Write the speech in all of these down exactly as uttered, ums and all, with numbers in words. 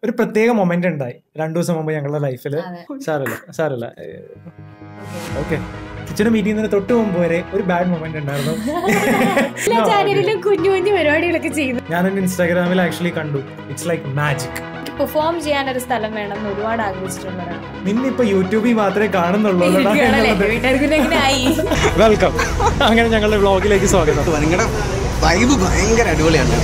ഒരു പ്രത്യേക മൊമെന്റ് ഉണ്ടായി രണ്ടു ദിവസം മുമ്പ് ഞങ്ങളുടെ ലൈഫിൽ. സാരല്ല സാരല്ല ഓക്കെ. കിച്ചണ് മീറ്റ് ചെയ്യുന്നതിന് തൊട്ട് മുമ്പ് വരെ ഒരു ബാഡ് മൊമെന്റ് ഉണ്ടായിരുന്നു. കുഞ്ഞു കുഞ്ഞു പരിപാടികളൊക്കെ ചെയ്യുന്നു. ഞാനെന്റെ ഇൻസ്റ്റാഗ്രാമിൽ ആക്ച്വലി കണ്ടു. It's like magic. പെർഫോം ചെയ്യാൻ ഒരു സ്ഥലം വേണം എന്ന് ഒരുപാട് ആഗ്രഹിച്ചിട്ടുള്ളതാണ്. നിന്നിപ്പോ യൂട്യൂബിൽ മാത്രമേ കാണുന്നുള്ളൂ. വെൽക്കം. അങ്ങനെ ഞങ്ങളുടെ വ്ളോഗിലേക്ക് സ്വാഗതം. നിങ്ങളുടെ വൈബ് ഭയങ്കര അടിപൊളിയാണ്.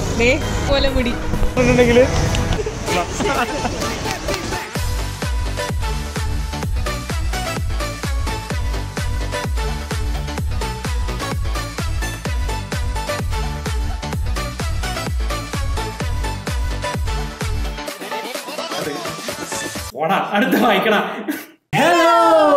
അടുത്ത വായിക്കണ. Hello,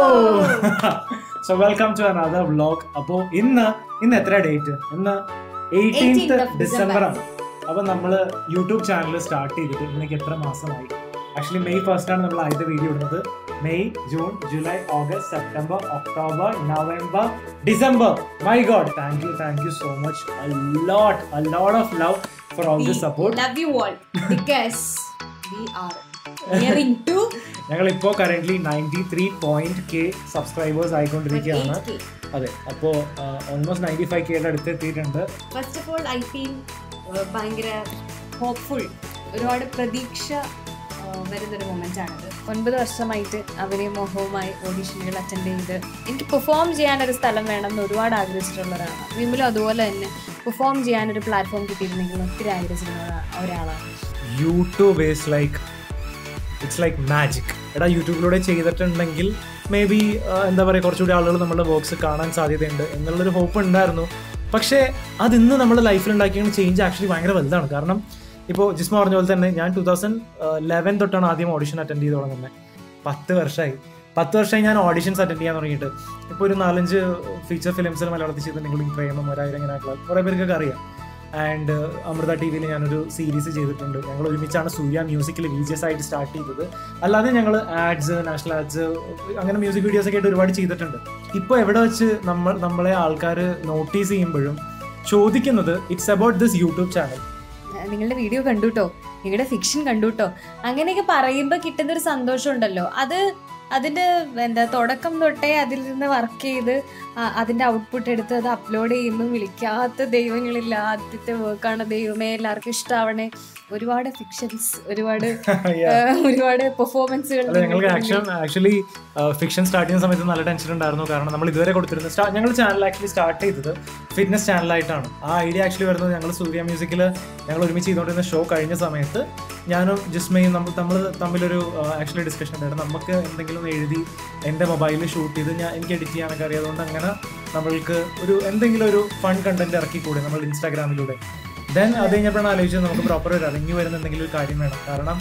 so welcome to another vlog. അപ്പോ ഇന്ന് ഇന്ന് എത്ര ഡേറ്റ്? ഇന്ന് എയ്റ്റീൻത് ഡിസംബർ ആണ്. അപ്പൊ നമ്മള് യൂട്യൂബ് ചാനൽ സ്റ്റാർട്ട് ചെയ്തിട്ട് ഇന്നേക്ക് എത്ര മാസമായി? ആക്ച്വലി മെയ് ഫസ്റ്റ് ആണ് നമ്മൾ ആദ്യത്തെ വീഡിയോ ഇടുന്നത്. May, June, July, August, September, October, November, December. My God, thank you thank you so much. a lot a lot of love for all the support. Love you all because we are nearing to ഞങ്ങളിപ്പോ currently ninety three point K subscribers ആയിക്കൊണ്ടിരിക്കുകയാണ്. അതെ, അപ്പോ almost ninety five കെയുടെ അടുത്ത് എത്തിയിട്ടുണ്ട്. First of all I feel ഭയങ്കര hopeful. ഒരുപാട് പ്രതീക്ഷ വരുന്നൊരു മൊമെന്റ് ആണിത്. ഒൻപത് വർഷമായിട്ട് അഭിനയ മോഹവുമായി ഓഡീഷനുകൾ അറ്റൻഡ് ചെയ്ത് എനിക്ക് പെർഫോം ചെയ്യാനൊരു സ്ഥലം വേണം എന്ന് ഒരുപാട് ആഗ്രഹിച്ചിട്ടുള്ളവരാണ്. വിമലും അതുപോലെ തന്നെ പെർഫോം ചെയ്യാനൊരു പ്ലാറ്റ്ഫോം കിട്ടിയിരുന്നെങ്കിൽ ഒത്തിരി ആഗ്രഹിച്ചിരുന്ന ഒരാളാണ്. YouTube is like it's like magic. എടാ, യൂട്യൂബിലൂടെ ചെയ്തിട്ടുണ്ടെങ്കിൽ മേ ബി എന്താ പറയുക, കുറച്ചുകൂടി ആളുകൾ നമ്മുടെ വർക്ക്സ് കാണാൻ സാധ്യതയുണ്ട് എന്നുള്ളൊരു ഹോപ്പ് ഉണ്ടായിരുന്നു. പക്ഷേ അതിന്ന് നമ്മുടെ ലൈഫിൽ ഉണ്ടാക്കിയ ചേഞ്ച് ആക്ച്വലി ഭയങ്കര വലുതാണ്. കാരണം ഇപ്പോൾ ജിസ്മ പറഞ്ഞ പോലെ തന്നെ ഞാൻ ടൂ തൗസൻഡ് ലെവൻ തൊട്ടാണ് ആദ്യം ഓഡിഷൻ അറ്റൻഡ് ചെയ്ത് തുടങ്ങുന്നത്. പത്ത് വർഷമായി പത്ത് വർഷമായി ഞാൻ ഓഡിഷൻസ് അറ്റൻഡ് ചെയ്യാൻ തുടങ്ങിയിട്ട്. ഇപ്പോൾ ഒരു നാലഞ്ച് ഫീച്ചർ ഫിലിംസിൽ മലയാളത്തിൽ ചെയ്തിട്ടുണ്ടെങ്കിൽ പ്രേമം, ഒരായിരം, ഇങ്ങനെയായിട്ടുള്ള കുറേ പേർക്കൊക്കെ അറിയാം. ആൻഡ് അമൃത ടി വിയിൽ ഞാനൊരു സീരീസ് ചെയ്തിട്ടുണ്ട്. ഞങ്ങൾ ഒരുമിച്ചാണ് സൂര്യ മ്യൂസിക്കിൽ വി ജി എസ് ആയിട്ട് സ്റ്റാർട്ട് ചെയ്തത്. അല്ലാതെ ഞങ്ങൾ ആഡ്സ്, നാഷണൽ ആഡ്സ്, അങ്ങനെ മ്യൂസിക് വീഡിയോസ് ഒക്കെ ആയിട്ട് ഒരുപാട് ചെയ്തിട്ടുണ്ട്. ഇപ്പോൾ എവിടെ വെച്ച് നമ്മൾ നമ്മളെ ആൾക്കാർ നോട്ടീസ് ചെയ്യുമ്പോഴും ചോദിക്കുന്നത് it's about this YouTube channel. നിങ്ങളുടെ വീഡിയോ കണ്ടുട്ടോ, നിങ്ങളുടെ ഫിക്ഷൻ കണ്ടുട്ടോ, അങ്ങനെയൊക്കെ പറയുമ്പോൾ കിട്ടുന്നൊരു സന്തോഷം ഉണ്ടല്ലോ. അത് അതിൻ്റെ എന്താ തുടക്കം തൊട്ടേ അതിൽ നിന്ന് വർക്ക് ചെയ്ത് അതിൻ്റെ ഔട്ട്പുട്ട് എടുത്ത് അത് അപ്ലോഡ് ചെയ്യുന്നു. വിളിക്കാത്ത ദൈവങ്ങളില്ല. ആദ്യത്തെ വർക്കാണ്. ദൈവമേ എല്ലാവർക്കും ഇഷ്ടമാവണേ. ഒരുപാട് ഫിക്ഷൻസ്, ഒരുപാട് ഒരുപാട് പെർഫോമൻസുകൾ. ഞങ്ങൾക്ക് ആക്ച്വലി ഫിക്ഷൻ സ്റ്റാർട്ട് ചെയ്യുന്ന സമയത്ത് നല്ല ടെൻഷൻ ഉണ്ടായിരുന്നു. കാരണം നമ്മൾ ഇതുവരെ കൊടുത്തിരുന്നത് ഞങ്ങൾ ചാനൽ ആക്ച്വലി സ്റ്റാർട്ട് ചെയ്തത് ഫിറ്റ്നസ് ചാനലായിട്ടാണ്. ആ ഐഡിയ ആക്ച്വലി വരുന്നത് ഞങ്ങൾ സൂര്യ മ്യൂസിക്കിൽ ഞങ്ങൾ ഒരുമിച്ച് ചെയ്തുകൊണ്ടിരുന്ന ഷോ കഴിഞ്ഞ സമയത്ത് ഞാനും ജിസ്മയും നമ്മൾ നമ്മൾ തമ്മിലൊരു ആക്ച്വലി ഡിസ്കഷൻ ഉണ്ടായിരുന്നു. നമുക്ക് എന്തെങ്കിലും എഴുതി എൻ്റെ മൊബൈലിൽ ഷൂട്ട് ചെയ്ത് ഞാൻ എനിക്ക് എഡിറ്റ് ചെയ്യാനൊക്കെ അറിയാതുകൊണ്ട് അങ്ങനെ നമ്മൾക്ക് ഒരു എന്തെങ്കിലും ഒരു ഫൺ കണ്ടന്റ് ഇറക്കിക്കൂടെ നമ്മൾ ഇൻസ്റ്റാഗ്രാമിലൂടെ. ദെൻ അത് കഴിഞ്ഞപ്പോഴാണ് ആലോചിച്ചത് നമുക്ക് പ്രോപ്പർ ഒരു ഇറങ്ങി വരുന്ന എന്തെങ്കിലും ഒരു കാര്യം വേണം. കാരണം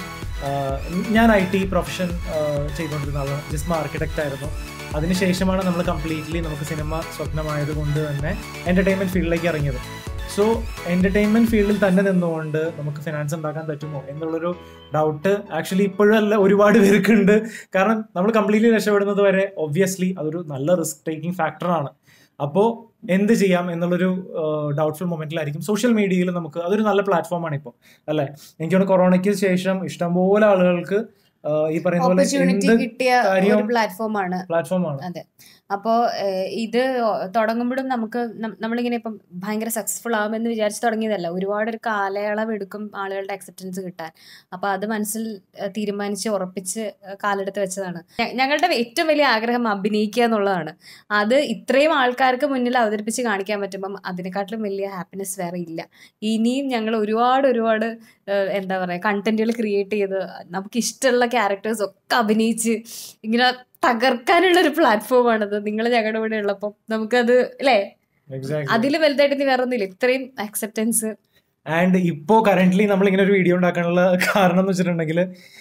ഞാൻ ഐ ടി പ്രൊഫഷൻ ചെയ്തുകൊണ്ടിരുന്ന ആളാണ്. ജിസ്മ ആർക്കിടെക്റ്റ് ആയിരുന്നു. അതിനുശേഷമാണ് നമ്മൾ കംപ്ലീറ്റ്ലി നമുക്ക് സിനിമ സ്വപ്നമായത് കൊണ്ട് തന്നെ എൻ്റർടൈൻമെൻറ്റ് ഫീൽഡിലേക്ക് ഇറങ്ങിയത്. സോ എൻ്റർടൈൻമെൻറ്റ് ഫീൽഡിൽ തന്നെ നിന്നുകൊണ്ട് നമുക്ക് ഫിനാൻസ് ഉണ്ടാക്കാൻ പറ്റുമോ എന്നുള്ളൊരു ഡൗട്ട് ആക്ച്വലി ഇപ്പോഴും അല്ല ഒരുപാട് പേർക്കുണ്ട്. കാരണം നമ്മൾ കംപ്ലീറ്റ്ലി രക്ഷപ്പെടുന്നത് വരെ ഒബ്വിയസ്ലി അതൊരു നല്ല റിസ്ക് ടേക്കിംഗ് ഫാക്ടറാണ്. അപ്പോൾ എന്ത് ചെയ്യാം എന്നുള്ളൊരു ഡൗട്ട്ഫുൾ മൊമെന്റിലായിരിക്കും. സോഷ്യൽ മീഡിയയിൽ നമുക്ക് അതൊരു നല്ല പ്ലാറ്റ്ഫോമാണ് ഇപ്പോൾ, അല്ലേ? എനിക്ക് തോന്നുന്നു കൊറോണയ്ക്ക് ശേഷം ഇഷ്ടംപോലെ ആളുകൾക്ക് ഈ പറയുന്ന പോലെ കിട്ടിയ ഒരു പ്ലാറ്റ്ഫോമാണ് പ്ലാറ്റ്ഫോമാണ് അതെ. അപ്പോൾ ഇത് തുടങ്ങുമ്പോഴും നമുക്ക് നമ്മളിങ്ങനെ ഇപ്പം ഭയങ്കര സക്സസ്ഫുൾ ആകുമെന്ന് വിചാരിച്ച് തുടങ്ങിയതല്ല. ഒരുപാട് ഒരു കാലയളവ് എടുക്കും ആളുകളുടെ അക്സെപ്റ്റൻസ് കിട്ടാൻ. അപ്പോൾ അത് മനസ്സിൽ തീരുമാനിച്ച് ഉറപ്പിച്ച് കാലെടുത്ത് വെച്ചതാണ്. ഞങ്ങളുടെ ഏറ്റവും വലിയ ആഗ്രഹം അഭിനയിക്കുക എന്നുള്ളതാണ്. അത് ഇത്രയും ആൾക്കാർക്ക് മുന്നിൽ അവതരിപ്പിച്ച് കാണിക്കാൻ പറ്റുമ്പം അതിനെക്കാട്ടിലും വലിയ ഹാപ്പിനെസ് വേറെ ഇല്ല. ഇനിയും ഞങ്ങൾ ഒരുപാട് ഒരുപാട് എന്താ പറയുക കണ്ടന്റുകൾ ക്രിയേറ്റ് ചെയ്ത് നമുക്ക് ഇഷ്ടമുള്ള ക്യാരക്ടേഴ്സ് ഒക്കെ അഭിനയിച്ച് ഇങ്ങനെ തകർക്കാനുള്ളൊരു പ്ലാറ്റ്ഫോമാണത്. നിങ്ങൾ ഞങ്ങളുടെ കൂടെ ഉള്ളപ്പോൾ നമുക്കത് അല്ലേ, അതിൽ വലുതായിട്ട് നീ വേറെ ഒന്നുമില്ല. ഇത്രയും അക്സെപ്റ്റൻസ്. ആൻഡ് ഇപ്പോൾ കറന്റ്ലി നമ്മൾ ഇങ്ങനെ ഒരു വീഡിയോ ഉണ്ടാക്കാനുള്ള കാരണം എന്ന് വെച്ചിട്ടുണ്ടെങ്കിൽ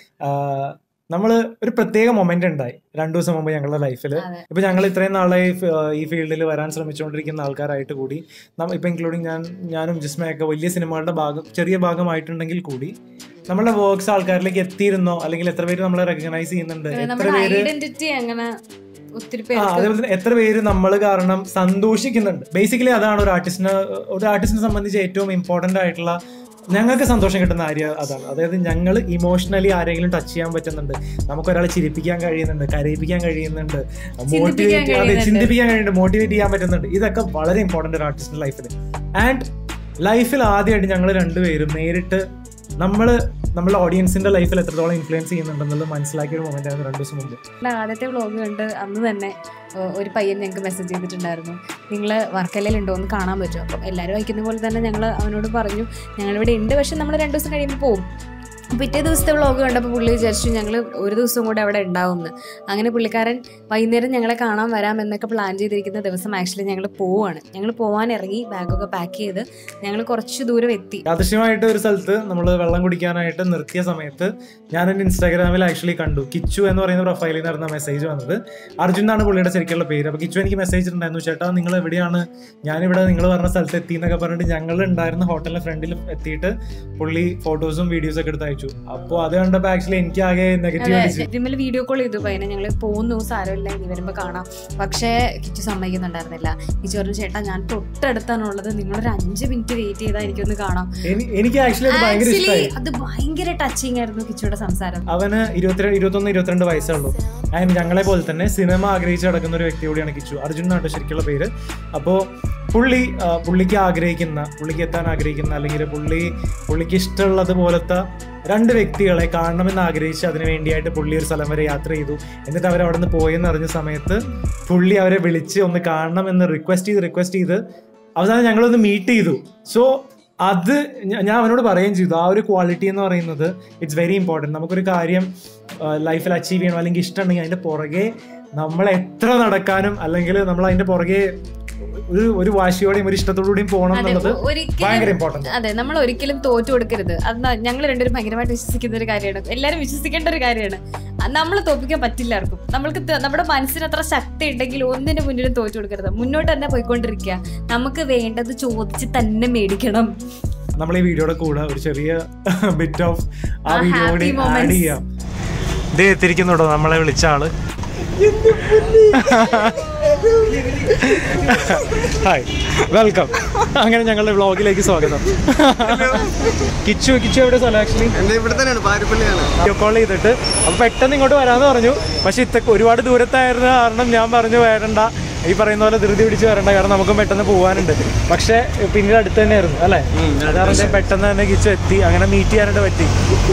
നമ്മൾ ഒരു പ്രത്യേക മൊമെന്റ് ഉണ്ടായി രണ്ടു ദിവസം മുമ്പ് ഞങ്ങളുടെ ലൈഫിൽ. ഇപ്പൊ ഞങ്ങൾ ഇത്രയും നാളായി ഈ ഫീൽഡിൽ വരാൻ ശ്രമിച്ചുകൊണ്ടിരിക്കുന്ന ആൾക്കാരായിട്ട് കൂടി ഇപ്പൊ ഇൻക്ലൂഡിങ് ഞാൻ ഞാനും ജിസ്മയൊക്കെ വലിയ സിനിമകളുടെ ഭാഗം ചെറിയ ഭാഗമായിട്ടുണ്ടെങ്കിൽ കൂടി നമ്മളുടെ വർക്ക്സ് ആൾക്കാരിലേക്ക് എത്തിയിരുന്നോ, അല്ലെങ്കിൽ എത്ര പേര് നമ്മളെ റെക്കഗ്നൈസ് ചെയ്യുന്നുണ്ട്, എത്ര പേര് അതേപോലെ തന്നെ എത്ര പേര് നമ്മൾ കാരണം സന്തോഷിക്കുന്നുണ്ട്. ബേസിക്കലി അതാണ് ഒരു ആർട്ടിസ്റ്റിന് ഒരു ആർട്ടിസ്റ്റിനെ സംബന്ധിച്ച് ഏറ്റവും ഇമ്പോർട്ടന്റ് ആയിട്ടുള്ള ഞങ്ങൾക്ക് സന്തോഷം കിട്ടുന്ന കാര്യം അതാണ്. അതായത് ഞങ്ങൾ ഇമോഷണലി ആരെങ്കിലും ടച്ച് ചെയ്യാൻ പറ്റുന്നുണ്ട്, നമുക്കൊരാളെ ചിരിപ്പിക്കാൻ കഴിയുന്നുണ്ട്, കരയിപ്പിക്കാൻ കഴിയുന്നുണ്ട്, മോട്ടിവേറ്റ് അതെ ചിന്തിപ്പിക്കാൻ കഴിയുന്നുണ്ട്, മോട്ടിവേറ്റ് ചെയ്യാൻ പറ്റുന്നുണ്ട്. ഇതൊക്കെ വളരെ ഇമ്പോർട്ടൻ്റ് ഒരു ആർട്ടിസ്റ്റിന്റെ ലൈഫിൽ. ആൻഡ് ലൈഫിൽ ആദ്യമായിട്ട് ഞങ്ങൾ രണ്ടുപേരും നേരിട്ട് നമ്മൾ നമ്മുടെ ഓഡിയൻസിന്റെ ലൈഫിൽ എത്രത്തോളം ഇൻഫ്ലുവൻസ് ചെയ്യുന്നുണ്ടെന്നുള്ളത് മനസ്സിലാക്കിയ ഒരു മൊമെന്റ് ആയിരുന്നു രണ്ടു ദിവസം മുമ്പ്. ആദ്യത്തെ വ്ളോഗ് കണ്ട് അന്ന് തന്നെ ഒരു പയ്യൻ ഞങ്ങൾക്ക് മെസ്സേജ് ചെയ്തിട്ടുണ്ടായിരുന്നു, നിങ്ങൾ വർക്കലയിലുണ്ടോ എന്ന് കാണാൻ പറ്റുമോ. അപ്പം എല്ലാവരും വയ്ക്കുന്ന പോലെ തന്നെ ഞങ്ങൾ അവനോട് പറഞ്ഞു ഞങ്ങളിവിടെ ഉണ്ട്, പക്ഷെ നമ്മൾ രണ്ടു ദിവസം കഴിയുമ്പോൾ പോകും. പിറ്റേ ദിവസത്തെ വ്ളോഗ് കണ്ടപ്പോൾ പുള്ളി വിചാരിച്ചു ഞങ്ങൾ ഒരു ദിവസം കൂടെ അവിടെ ഉണ്ടാവുമെന്ന്. അങ്ങനെ പുള്ളിക്കാരൻ വൈകുന്നേരം ഞങ്ങളെ കാണാൻ വരാമെന്നൊക്കെ പ്ലാൻ ചെയ്തിരിക്കുന്ന ദിവസം ആക്ച്വലി ഞങ്ങൾ പോവാണ്. ഞങ്ങൾ പോകാൻ ഇറങ്ങി ബാഗൊക്കെ പാക്ക് ചെയ്ത് ഞങ്ങൾ കുറച്ച് ദൂരം എത്തി. അതിശയമായിട്ട് ഒരു സ്ഥലത്ത് നമ്മൾ വെള്ളം കുടിക്കാനായിട്ട് നിർത്തിയ സമയത്ത് ഞാൻ എൻ്റെ ഇൻസ്റ്റാഗ്രാമിൽ ആക്ച്വലി കണ്ടു കിച്ചു എന്ന് പറയുന്ന പ്രൊഫൈലിൽ നടന്ന മെസ്സേജ് വന്നത്. അർജുൻ എന്നാണ് പുള്ളിയുടെ ശരിക്കുള്ള പേര്. അപ്പോൾ കിച്ചു എനിക്ക് മെസ്സേജ് ഉണ്ടായിരുന്നു, ചേട്ടാ നിങ്ങൾ എവിടെയാണ്, ഞാനിവിടെ നിങ്ങൾ പറഞ്ഞ സ്ഥലത്ത് എത്തി എന്നൊക്കെ പറഞ്ഞിട്ട് ഞങ്ങൾ ഉണ്ടായിരുന്ന ഹോട്ടലിൻ്റെ ഫ്രണ്ടിൽ എത്തിയിട്ട് പുള്ളി ഫോട്ടോസും വീഡിയോസും ഒക്കെ എടുത്ത് അയച്ചു. അപ്പൊ അത് കണ്ടപ്പോ ആക്ച്വലി എനിക്ക് ആകെ നെഗറ്റീവ്. വിമൽ വീഡിയോ കോൾ ചെയ്തു പയ്യനെ, ഞങ്ങൾ പോകുന്നു സാരമില്ല ഇനി വരുമ്പോ കാണാം. പക്ഷേ കിച്ചു സമ്മതിക്കുന്നുണ്ടായിരുന്നില്ല. കിച്ചു പറഞ്ഞു ചേട്ടാ ഞാൻ തൊട്ടടുത്താണുള്ളത്, നിങ്ങളൊരു അഞ്ച് മിനിറ്റ് വെയിറ്റ് ചെയ്താൽ എനിക്കൊന്ന് കാണാം. എനിക്ക് ആക്ച്വലി അത് ഭയങ്കര ടച്ചിങ് ആയിരുന്നു കിച്ചുയുടെ സംസാരം. അവന് ഇരുപത്തിരണ്ട് ഇരുപത്തൊന്ന് ഇരുപത്തിരണ്ട് വയസ്സുള്ളൂ. ആൻഡ് ഞങ്ങളെ പോലെ തന്നെ സിനിമ ആഗ്രഹിച്ച് നടക്കുന്ന ഒരു വ്യക്തി കൂടിയാണ് കിച്ചു. അർജുൻ എന്നാണ് ശരിക്കുള്ള പേര്. അപ്പോൾ പുള്ളി പുള്ളിക്ക് ആഗ്രഹിക്കുന്ന പുള്ളിക്ക് എത്താൻ ആഗ്രഹിക്കുന്ന അല്ലെങ്കിൽ പുള്ളി പുള്ളിക്ക് ഇഷ്ടമുള്ളത് പോലത്തെ രണ്ട് വ്യക്തികളെ കാണണമെന്ന് ആഗ്രഹിച്ച് അതിന് വേണ്ടിയായിട്ട് പുള്ളി ഒരു സ്ഥലം വരെ യാത്ര ചെയ്തു. എന്നിട്ട് അവർ അവിടെ നിന്ന് പോയെന്ന് അറിഞ്ഞ സമയത്ത് പുള്ളി അവരെ വിളിച്ച് ഒന്ന് കാണണമെന്ന് റിക്വസ്റ്റ് ചെയ്ത് റിക്വസ്റ്റ് ചെയ്ത് അവസാനം ഞങ്ങളൊന്ന് മീറ്റ് ചെയ്തു. സോ അത് ഞാൻ അവനോട് പറയുകയും ചെയ്തു, ആ ഒരു ക്വാളിറ്റി എന്ന് പറയുന്നത് ഇറ്റ്സ് വെരി ഇമ്പോർട്ടൻറ്റ്. നമുക്കൊരു കാര്യം ലൈഫിൽ അച്ചീവ് ചെയ്യണം അല്ലെങ്കിൽ ഇഷ്ടമുണ്ടെങ്കിൽ അതിൻ്റെ പുറകെ നമ്മൾ എത്ര നടക്കാനും അല്ലെങ്കിൽ നമ്മൾ അതിൻ്റെ പുറകെ ഒരു ഒരു വാശിയോടെയും ഒരു ഇഷ്ടത്തോടുകൂടിയും പോകണം എന്നുള്ളത് ഭയങ്കര ഇമ്പോർട്ടന്റ്. അതെ, നമ്മൾ ഒരിക്കലും തോറ്റു കൊടുക്കരുത്. അത് ഞങ്ങൾ രണ്ടുപേരും ഭയങ്കരമായിട്ട് വിശ്വസിക്കുന്ന ഒരു കാര്യമാണ്, എല്ലാവരും വിശ്വസിക്കേണ്ട ഒരു കാര്യമാണ്. നമ്മൾ തോൽപ്പിക്കാൻ പറ്റില്ല ആർക്കും. നമ്മൾക്ക് നമ്മുടെ മനസ്സിന് അത്ര ശക്തി ഉണ്ടെങ്കിൽ ഒന്നിന്റെ മുന്നിലും തോറ്റു കൊടുക്കരുത്, മുന്നോട്ട് തന്നെ പോയിക്കൊണ്ടിരിക്കുക. നമുക്ക് വേണ്ടത് ചോദിച്ച് തന്നെ മേടിക്കണം. നമ്മൾ ഈ വീഡിയോയുടെ കൂടെ ഒരു ചെറിയ ബിറ്റ് ഓഫ് ആ വീഡിയോ കൂടി ആഡ് ചെയ്യാം. ഇത് എത്തിരിക്കുന്നുണ്ടോ നമ്മളെ വിളിച്ച ആള്? Hi, welcome. അങ്ങനെ ഞങ്ങളുടെ വ്ളോഗിലേക്ക് സ്വാഗതം. കിച്ചു കിച്ചു എവിടെ സ്ഥലം? ആക്ച്വലി വീഡിയോ കോൾ ചെയ്തിട്ട് അപ്പൊ പെട്ടെന്ന് ഇങ്ങോട്ട് വരാന്ന് പറഞ്ഞു. പക്ഷെ ഇത്ത ഒരുപാട് ദൂരത്തായിരുന്ന കാരണം ഞാൻ പറഞ്ഞു വരണ്ട, ഈ പറയുന്ന പോലെ ധൃതി പിടിച്ച് വരണ്ട, കാരണം നമുക്കും പെട്ടെന്ന് പോകാനുണ്ട്. പക്ഷെ പിന്നീട് അടുത്ത് തന്നെയായിരുന്നു അല്ലേ? അതറിഞ്ഞ പെട്ടെന്ന് തന്നെ കിച്ചു എത്തി. അങ്ങനെ മീറ്റ് ചെയ്യാനായിട്ട് പറ്റി.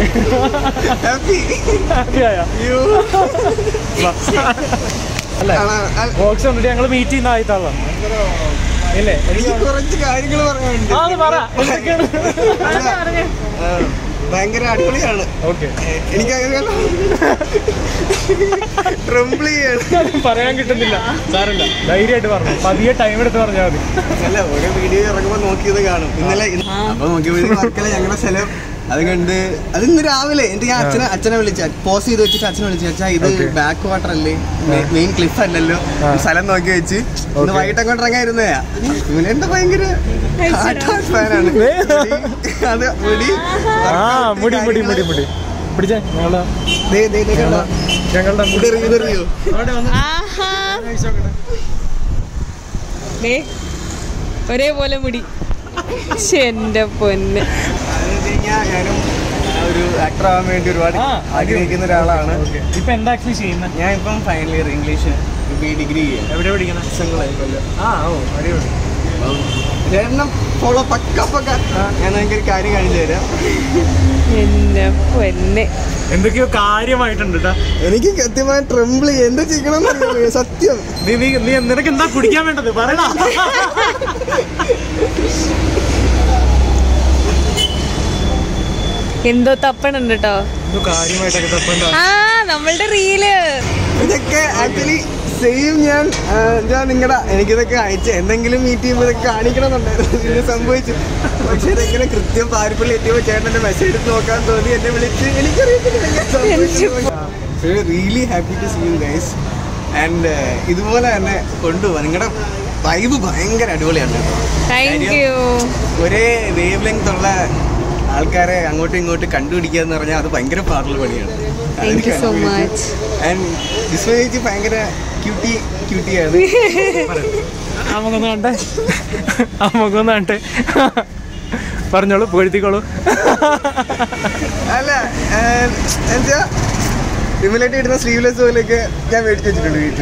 അല്ലേ ബോക്സ് കണ്ടിട്ട് ഞങ്ങൾ മീറ്റ് ചെയ്യുന്ന ആയിട്ടാണ് ഇല്ലേ? കുറച്ച് കാര്യങ്ങൾ ഭയങ്കര അടിപൊളിയാണ്. എനിക്ക് പറയാൻ കിട്ടുന്നില്ല, സാരല്ല, ധൈര്യമായിട്ട് പറഞ്ഞു, പതിയെ ടൈം എടുത്ത് പറഞ്ഞാൽ മതി. അല്ല, ഓരോ വീഡിയോ ഇറങ്ങുമ്പോൾ നോക്കിയത് കാണും. ഇന്നലെ അപ്പൊ നോക്കിയപ്പോഴേക്കും ഞങ്ങളുടെ സ്ഥലം അത് കണ്ട് അത് ഇന്ന് രാവിലെ എന്റെ ഞാൻ അച്ഛനെ അച്ഛനെ വിളിച്ച പോസ് ചെയ്ത് വെച്ചിട്ട് അച്ഛനെ വിളിച്ചു, അച്ഛാ ഇത് ബാക്ക് വാട്ടർ അല്ലേ, മെയിൻ ക്ലിഫ് അല്ലല്ലോ, സ്ഥലം നോക്കി വെച്ച് ഇന്ന് വൈകിട്ട് അങ്ങോട്ട് ഇറങ്ങായിരുന്നയാ. ഇവനെന്താ ഭയങ്കര ഫാനാണ്. അത് മുടി മുടി മുടി മുടി മുടി പിടിച്ചേ ഞങ്ങളുടെ മുടി റിയോ ഒരേപോലെ മുടി. എന്റെ പൊന്ന്, ഞാനും ഒരു ആക്ടർ ആവാൻ വേണ്ടി ഒരുപാട് ആഗ്രഹിക്കുന്ന ഒരാളാണ്. ഇപ്പൊ എന്താ ആക്ച്വലി ചെയ്യുന്നത്? ഞാൻ ഇപ്പം final year English B degree ചെയ്യാം. എവിടെ പഠിക്കണം? സംഘങ്ങളായിക്കോല്ലോ. ആ ഓ അടിപൊളി. രണ്ടെണ്ണം ഫോളോ പക്ക പക്ക. ഞാൻ എനിക്കൊരു കാര്യം കാണിച്ചു തരാം. എന്റെ പൊന്നെ, എന്തൊക്കെയോ കാര്യമായിട്ടുണ്ട് കേട്ടോ. എനിക്ക് കൃത്യമായി ട്രംബിൾ എന്താ ചെയ്യണം സത്യം. നീ നീ നീ നിനക്ക് എന്താ കുടിക്കാൻ വേണ്ടത് പറയണ? എന്തോ തപ്പണുണ്ട് കേട്ടോ. കാര്യമായിട്ടൊക്കെ തപ്പണ്ട. ആ നമ്മളുടെ റീല് ഇതൊക്കെ ആക്ച്വലി സെയിം. ഞാൻ ഞാൻ നിങ്ങളുടെ എനിക്കിതൊക്കെ അയച്ച് എന്തെങ്കിലും മീറ്റ് ചെയ്യുമ്പോൾ ഇതൊക്കെ കാണിക്കണം എന്നുണ്ടായിരുന്നു. ഇത് സംഭവിച്ചു. പക്ഷെ ഇതെങ്ങനെ കൃത്യം പാരിപ്പള്ളി എത്തിയപ്പോൾ ചേട്ടൻ്റെ മെസ്സേജ് എടുത്ത് നോക്കാൻ തോന്നി, എന്നെ വിളിച്ച്. എനിക്കറിയത്തില്ല. Really happy to see you guys. And ഇതുപോലെ തന്നെ കൊണ്ടുപോവാ. നിങ്ങളുടെ വൈബ് ഭയങ്കര അടിപൊളിയാണ് കേട്ടോ. ഒരേ വേവ് ലെങ്ത് ഉള്ള ആൾക്കാരെ അങ്ങോട്ടും ഇങ്ങോട്ടും കണ്ടുപിടിക്കുക എന്ന് പറഞ്ഞാൽ അത് ഭയങ്കര പാടുള്ള പണിയാണ്. ആൻഡ് ജിസ്മ ചേച്ചി ഭയങ്കര ക്യൂട്ടി ക്യൂട്ടിയാണ്. അമ്മക്കൊന്ന് കണ്ടേ, അമ്മക്കൊന്ന് കണ്ടേ. പറഞ്ഞോളൂ, പുകഴ്ത്തിക്കോളൂ. അല്ല എന്താ വിമലായിട്ട് ഇടുന്ന സ്ലീവ്ലെസ് പോലെയൊക്കെ ഞാൻ മേടിച്ചു വെച്ചിട്ടുണ്ട് വീട്ടിൽ.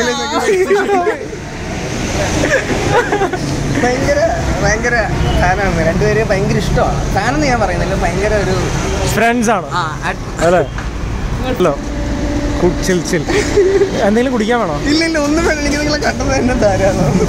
ഭയങ്കര ഭയങ്കര ഫാനാണ്, രണ്ടുപേരെയും ഭയങ്കര ഇഷ്ടമാണ്. ഫാനെന്ന് ഞാൻ പറയുന്നില്ല, ഭയങ്കര ഒരു ഫ്രണ്ട്സ് ആണ് അല്ലേ? ഹലോ, എന്തെങ്കിലും കുടിക്കാൻ വേണോ? ഇല്ല ഇല്ല, ഒന്നും വേണം, എനിക്ക് നിങ്ങളെ കണ്ടത് തന്നെ ധാരാളം.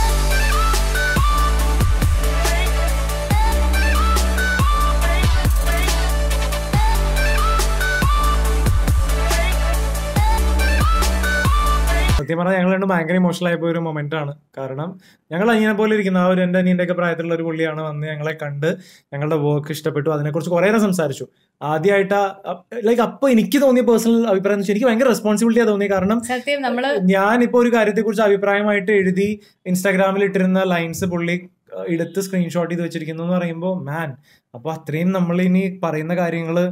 സത്യം പറഞ്ഞാൽ ഞങ്ങൾ രണ്ട് ഭയങ്കര ഇമോഷണൽ ആയിപ്പോയ ഒരു മൊമെന്റ് ആണ്. കാരണം ഞങ്ങൾ അനിയനെ പോലെ ഇരിക്കുന്ന ആ ഒരു എൻ്റെ അനിയൻ്റെ ഒക്കെ പ്രായത്തിലുള്ള ഒരു പുള്ളിയാണ് വന്ന് ഞങ്ങളെ കണ്ട് ഞങ്ങളുടെ വർക്ക് ഇഷ്ടപ്പെട്ടു, അതിനെക്കുറിച്ച് കുറേ നേരം സംസാരിച്ചു. ആദ്യമായിട്ട് ലൈക്ക് അപ്പോൾ എനിക്ക് തോന്നിയ പേഴ്സണൽ അഭിപ്രായം എന്ന് വെച്ചാൽ എനിക്ക് ഭയങ്കര റെസ്പോൺസിബിലിറ്റിയാ തോന്നി. കാരണം ഞാനിപ്പോൾ ഒരു കാര്യത്തെക്കുറിച്ച് അഭിപ്രായമായിട്ട് എഴുതി ഇൻസ്റ്റാഗ്രാമിൽ ഇട്ടിരുന്ന ലൈൻസ് പുള്ളി എടുത്ത് സ്ക്രീൻഷോട്ട് ചെയ്ത് വെച്ചിരിക്കുന്നു എന്ന് പറയുമ്പോൾ മാൻ, അപ്പോൾ അത്രയും നമ്മൾ ഇനി പറയുന്ന കാര്യങ്ങള്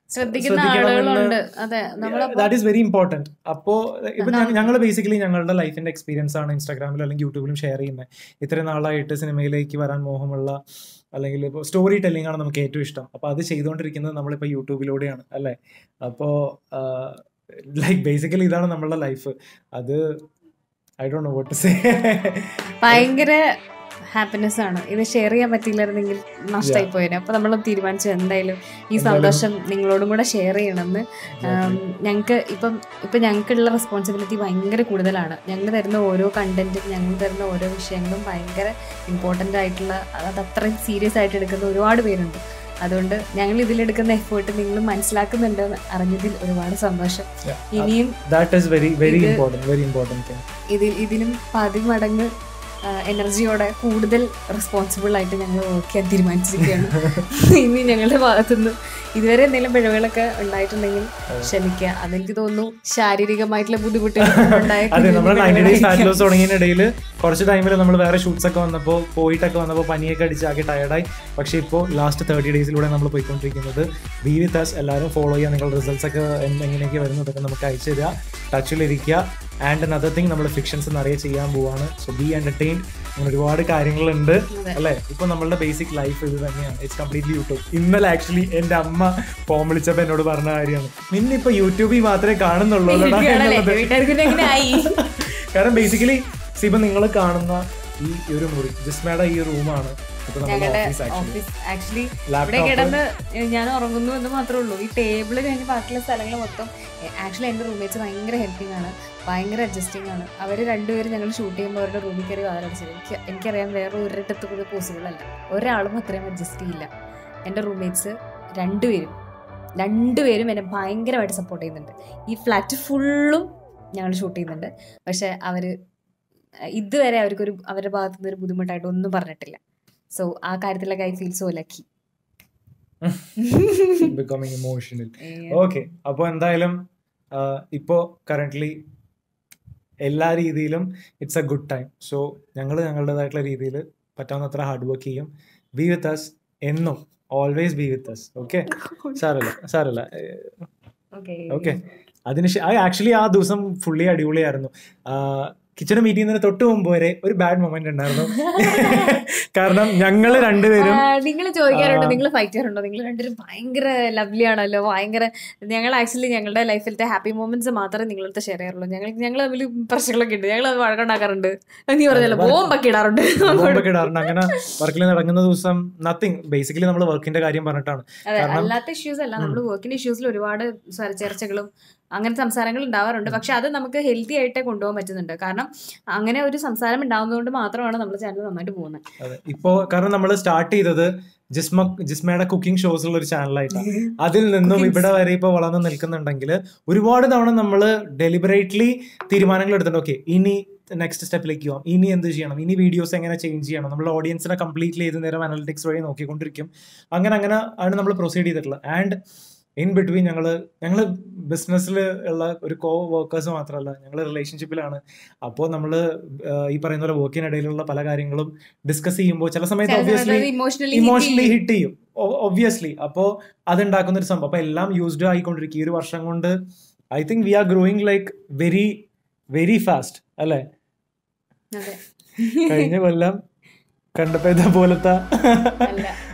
ദാറ്റ് ഈസ് വെരി ഇമ്പോർട്ടന്റ്. അപ്പോൾ ഇപ്പൊ ഞങ്ങൾ ബേസിക്കലി ഞങ്ങളുടെ ലൈഫിന്റെ എക്സ്പീരിയൻസ് ആണ് ഇൻസ്റ്റാഗ്രാമിലും അല്ലെങ്കിൽ യൂട്യൂബിലും ഷെയർ ചെയ്യുന്നത്. ഇത്രയും നാളായിട്ട് സിനിമയിലേക്ക് വരാൻ മോഹമുള്ള അല്ലെങ്കിൽ ഇപ്പോൾ സ്റ്റോറി ടെല്ലിംഗ് ആണ് നമുക്ക് ഏറ്റവും ഇഷ്ടം. അപ്പോൾ അത് ചെയ്തുകൊണ്ടിരിക്കുന്നത് നമ്മളിപ്പോൾ യൂട്യൂബിലൂടെയാണ് അല്ലേ? അപ്പോൾ ലൈക്ക് ബേസിക്കലി ഇതാണ് നമ്മളുടെ ലൈഫ്. അത് I don't know what to say. ഭയങ്കര ഹാപ്പിനെസ് ആണ്. ഇത് ഷെയർ ചെയ്യാൻ പറ്റിയില്ലായിരുന്നെങ്കിൽ നഷ്ടമായി പോയേനെ. അപ്പോൾ നമ്മൾ തീരുമാനിച്ചു എന്തായാലും ഈ സന്തോഷം നിങ്ങളോടും കൂടെ ഷെയർ ചെയ്യണമെന്ന്. ഞങ്ങൾക്ക് ഇപ്പം ഇപ്പം ഞങ്ങൾക്കുള്ള റെസ്പോൺസിബിലിറ്റി ഭയങ്കര കൂടുതലാണ്. ഞങ്ങൾ തരുന്ന ഓരോ കണ്ടന്റും ഞങ്ങൾ തരുന്ന ഓരോ വിഷയങ്ങളും ഭയങ്കര ഇമ്പോർട്ടൻ്റ് ആയിട്ടുള്ള, അത് അത്രയും സീരിയസ് ആയിട്ട് എടുക്കുന്ന ഒരുപാട് പേരുണ്ട്. അതുകൊണ്ട് ഞങ്ങൾ ഇതിലെടുക്കുന്ന എഫേർട്ട് നിങ്ങൾ മനസ്സിലാക്കുന്നുണ്ടെന്ന് അറിഞ്ഞതിൽ ഒരുപാട് സന്തോഷം. ഇനിയും ഇതിൽ ഇതിലും പതിമടങ്ങ് എനർജിയോടെ കൂടുതൽ റെസ്പോൺസിബിൾ ആയിട്ട് ഞങ്ങൾ വർക്ക് ചെയ്യാൻ തീരുമാനിച്ചിരിക്കുകയാണ്. ഇനി ഞങ്ങളുടെ ഭാഗത്തുനിന്ന് ഇതുവരെ എന്തെങ്കിലും പിഴവുകളൊക്കെ ഉണ്ടായിട്ടുണ്ടെങ്കിൽ ക്ഷമിക്കുക. അതെനിക്ക് തോന്നുന്നു ശാരീരികമായിട്ടുള്ള ബുദ്ധിമുട്ടുകൾ തുടങ്ങിയതിനിടയിൽ കുറച്ച് ടൈമിൽ നമ്മൾ വേറെ ഷൂട്ട്സ് ഒക്കെ വന്നപ്പോൾ പോയിട്ടൊക്കെ വന്നപ്പോൾ പനിയൊക്കെ അടിച്ച് ആകെ ടയർഡായി. പക്ഷേ ഇപ്പോൾ ലാസ്റ്റ് തേർട്ടി ഡേയ്സിലൂടെ നമ്മൾ പോയിക്കൊണ്ടിരിക്കുന്നത്. ബി വിത്ത് അസ്, എല്ലാവരും ഫോളോ ചെയ്യുക. നിങ്ങൾ റിസൾട്ട്സ് ഒക്കെ എങ്ങനെയൊക്കെ വരുന്നതൊക്കെ നമുക്ക് അയച്ചു തരിക, ടച്ചിലിരിക്കുക. ആൻഡ് അനദർ തിങ്, നമ്മൾ ഫിക്ഷൻസ് നിറയെ ചെയ്യാൻ പോവാണ്. So be entertained. അങ്ങനെ ഒരുപാട് കാര്യങ്ങളുണ്ട് അല്ലേ? ഇപ്പൊ നമ്മളുടെ ബേസിക് ലൈഫ് ഇത് തന്നെയാണ്. It's completely YouTube. ഇന്നലെ ആക്ച്വലി എന്റെ അമ്മ ഫോൺ വിളിച്ചപ്പോ എന്നോട് പറഞ്ഞ കാര്യമാണ്, നിന്നിപ്പോ യൂട്യൂബിൽ മാത്രമേ കാണുന്നുള്ളൂ. കാരണം ബേസിക്കലി ഇപ്പൊ നിങ്ങൾ കാണുന്ന ഈ ഒരു മുറി ജിസ്മയുടെ ഈ റൂമാണ്. ആക്ച്വലി ഇവിടെ കിടന്ന് ഞാൻ ഉറങ്ങുന്നു എന്ന് മാത്രമേ ഉള്ളൂ. ഈ ടേബിള് കഴിഞ്ഞ് ബാക്കിയുള്ള സ്ഥലങ്ങൾ മൊത്തം ആക്ച്വലി എൻ്റെ റൂംമേറ്റ്സ് ഭയങ്കര ഹെൽപ്പിംഗ് ആണ്, ഭയങ്കര അഡ്ജസ്റ്റിംഗ് ആണ്. അവർ രണ്ടുപേരും ഞങ്ങൾ ഷൂട്ട് ചെയ്യുമ്പോൾ അവരുടെ റൂമിൽ കയറി വാതിലടച്ചത്. എനിക്ക് എനിക്കറിയാം വേറെ ഒരിടത്ത് കൂടി പോസിബിൾ അല്ല. ഒരാളും അത്രയും അഡ്ജസ്റ്റ് ചെയ്യില്ല. എൻ്റെ റൂംമേറ്റ്സ് രണ്ടുപേരും രണ്ടുപേരും എന്നെ ഭയങ്കരമായിട്ട് സപ്പോർട്ട് ചെയ്യുന്നുണ്ട്. ഈ ഫ്ലാറ്റ് ഫുള്ളും ഞങ്ങൾ ഷൂട്ട് ചെയ്യുന്നുണ്ട്. പക്ഷെ അവർ ഇതുവരെ അവർക്കൊരു അവരുടെ ഭാഗത്തു നിന്ന് ഒരു ബുദ്ധിമുട്ടായിട്ട് ഒന്നും പറഞ്ഞിട്ടില്ല. സോ ആ കാര്യത്തിലൊക്കെ I feel so lucky. Becoming emotional. Okay, അപ്പോൾ എന്തായാലും ഇപ്പോൾ കറന്റ്ലി എല്ലാ രീതിയിലും it's a good time. So ഞങ്ങൾ ഞങ്ങളുടേതായിട്ടുള്ള രീതിയിൽ പറ്റാവുന്നത്ര ഹാർഡ് വർക്ക് ചെയ്യും. ബി വിത്ത് അസ് എന്നും, always be with us. Okay, സാരല്ല സാരല്ല ഓക്കെ. അതിന് ആക്ച്വലി ആ ദിവസം ഫുള്ളി അടിപൊളിയായിരുന്നു. കിച്ചണ് മീറ്റ് ചെയ്യുന്നതിന് തൊട്ട് മുമ്പ് വരെ ഒരു ബാഡ് മൊമെന്റ് ഉണ്ടായിരുന്നു. കാരണം ഞങ്ങൾ രണ്ടുപേരും നിങ്ങൾ ചോദിക്കാറുണ്ടോ നിങ്ങൾ ഫൈറ്റ് ചെയ്യാറുണ്ടോ? നിങ്ങൾ രണ്ടുപേരും ഭയങ്കര ലവ്ലി ആണല്ലോ, ഭയങ്കര. ഞങ്ങൾ ആക്ച്വലി ഞങ്ങളുടെ ലൈഫിലത്തെ ഹാപ്പി മൊമെന്റ്സ് മാത്രമേ നിങ്ങളടുത്ത് ഷെയർ ചെയ്യാറുള്ളൂ. ഞങ്ങൾ ഞങ്ങൾ തമ്മിൽ പ്രശ്നങ്ങളൊക്കെ ഉണ്ട്, ഞങ്ങൾ വഴക്കുണ്ടാക്കാറുണ്ട്, നീ പറഞ്ഞല്ലോ ബോംബൊക്കെ ഇടാറുണ്ട് ബോംബൊക്കെ ഇടാറുണ്ട് അങ്ങനെ വർക്കിൽ നടക്കുന്ന ദിവസം നത്തിങ്. ബേസിക്കലി നമ്മൾ വർക്കിന്റെ കാര്യം പറഞ്ഞിട്ടാണ്. അല്ലാത്ത ഇഷ്യൂസ് അല്ല, നമ്മൾ വർക്കിന്റെ ഇഷ്യൂസിൽ ഒരുപാട് ചർച്ചകളും അങ്ങനത്തെ സംസാരങ്ങൾ ഉണ്ടാവാറുണ്ട്. പക്ഷെ അത് നമുക്ക് ഹെൽത്തി ആയിട്ടേ കൊണ്ടുപോകാൻ പറ്റുന്നുണ്ട്. കാരണം അങ്ങനെ ഒരു സംസാരം ഉണ്ടാവുന്നതുകൊണ്ട് മാത്രമാണ് നമ്മുടെ ചാനൽ നന്നായിട്ട് പോകുന്നത്. അതെ, ഇപ്പോ കാരണം നമ്മൾ സ്റ്റാർട്ട് ചെയ്തത് ജിസ്മ ജിസ്മയുടെ കുക്കിംഗ് ഷോസ് ഉള്ള ഒരു ചാനലായിട്ടാണ്. അതിൽ നിന്നും ഇവിടെ വരെ ഇപ്പോൾ വളർന്നു നിൽക്കുന്നുണ്ടെങ്കിൽ ഒരുപാട് തവണ നമ്മൾ ഡെലിബറേറ്റ്ലി തീരുമാനങ്ങൾ എടുത്തിട്ടുണ്ട്. ഓക്കെ, ഇനി നെക്സ്റ്റ് സ്റ്റെപ്പിലേക്ക് പോകാം, ഇനി എന്ത് ചെയ്യണം, ഇനി വീഡിയോസ് എങ്ങനെ ചേഞ്ച് ചെയ്യണം, നമ്മുടെ ഓഡിയൻസിനെ കംപ്ലീറ്റ്ലി ഏത് നേരം അനലിറ്റിക്സ് വഴി നോക്കിക്കൊണ്ടിരിക്കും. അങ്ങനെ അങ്ങനെ ആണ് നമ്മൾ പ്രൊസീഡ് ചെയ്തിട്ടുള്ളത്. ആൻഡ് ഇൻ ബിറ്റ്വീൻ ഞങ്ങൾ ഞങ്ങൾ ബിസിനസ്സിൽ ഉള്ള ഒരു കോ വർക്കേഴ്സ് മാത്രമല്ല, ഞങ്ങൾ റിലേഷൻഷിപ്പിലാണ്. അപ്പോൾ നമ്മൾ ഈ പറയുന്ന പോലെ വർക്കിനിടയിലുള്ള പല കാര്യങ്ങളും ഡിസ്കസ് ചെയ്യുമ്പോൾ ചില സമയത്ത് ഒബ്വിയസ്ലി ഇമോഷണലി ഹിറ്റ് ചെയ്യും ഒബ്വിയസ്ലി. അപ്പോൾ അതുണ്ടാക്കുന്ന ഒരു സംഭവം. അപ്പോൾ എല്ലാം യൂസ്ഡ് ആയിക്കൊണ്ടിരിക്കും. ഈ ഒരു വർഷം കൊണ്ട് I think we are growing like very very fast അല്ലേ? കഴിഞ്ഞ കൊല്ലം കണ്ടപ്പോ ഇതേപോലത്തെ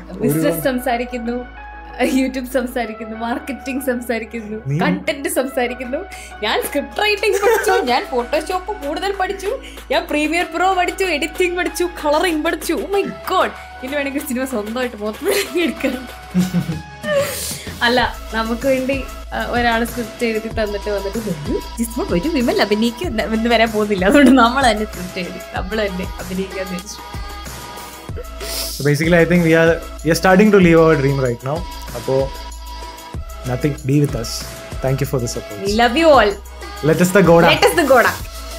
ബിസിനസ് സംസാരിക്കുന്നു, യൂട്യൂബ് സംസാരിക്കുന്നു, മാർക്കറ്റിംഗ് സംസാരിക്കുന്നു, കണ്ടന്റ് സംസാരിക്കുന്നു. ഞാൻ സ്ക്രിപ്റ്റ് റൈറ്റിംഗ് പഠിച്ചു, ഞാൻ ഫോട്ടോഷോപ്പ് കൂടുതൽ പഠിച്ചു, ഞാൻ പ്രീമിയർ പ്രോ പഠിച്ചു, എഡിറ്റിംഗ് പഠിച്ചു, കളറിംഗ് പഠിച്ചു. ഓ മൈ ഗോഡ്, ഇനി വേണമെങ്കിൽ സിനിമ സ്വന്തമായിട്ട് മൊത്തം എടുക്കണം. അല്ല, നമുക്ക് വേണ്ടി ഒരാൾ സ്ക്രിപ്റ്റ് എഴുതി തന്നിട്ട് വന്നിട്ട് ജിസ്മ പോയിട്ട് വിമൽ അഭിനയിക്കുക എന്ന് വരാൻ പോകുന്നില്ല. അതുകൊണ്ട് നമ്മൾ തന്നെ സ്ക്രിപ്റ്റ് എഴുതി നമ്മൾ തന്നെ അഭിനയിക്കാന്ന് വെച്ചു. So basically, I think we are we are starting to live our dream right now. Appo nothing, be with us. Thank you for the support. We love you all. Let us the Goda. Let us the Goda.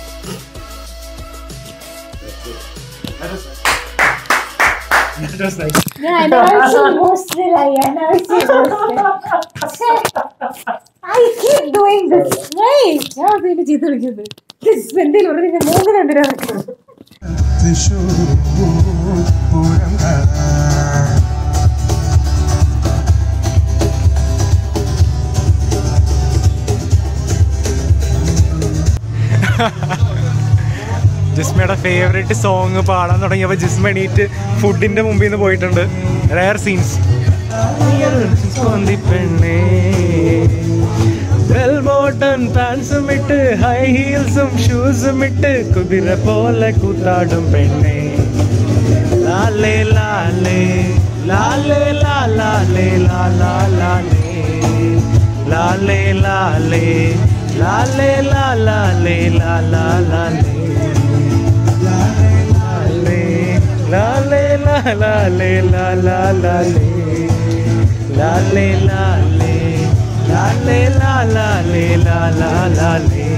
That was nice. Yeah, and also emotional. I am also emotional. I keep doing this. Right? Yeah, I'm going to do this. This is when they are going to move it under our ജിസ്മയുടെ favourite song പാടാൻ തുടങ്ങിയപ്പോൾ ജിസ്മ എണീറ്റ് ഫുഡിന്റെ മുമ്പിൽ നിന്ന് പോയിട്ടുണ്ട്. Rare scenes. പെണ്ണേ bell bottom പാൻസും ഇട്ട് ഹൈ ഹീൽസും ഷൂസും ഇട്ട് കുതിര പോലെ കൂത്താടും പെണ്ണേ. ലാലേ ലാലേ ലാലേ ലാലേ ലാലാ ലാലേ ലാലേ ലാലേ ലാലേ ലാലേ ലാലാ ലാലേ ലാലേ ലാലേ ലാലാ ലാലേ ലാലേ ലാലേ ലാലേ ലാലേ ലാലാ ലാലേ.